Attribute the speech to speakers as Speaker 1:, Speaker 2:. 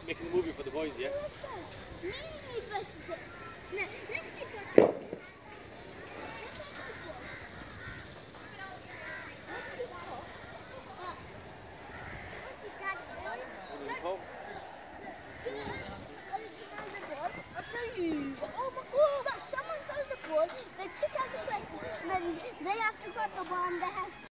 Speaker 1: making the movie for the boys, yeah?
Speaker 2: They check out the question, and then they have to grab the ball and they have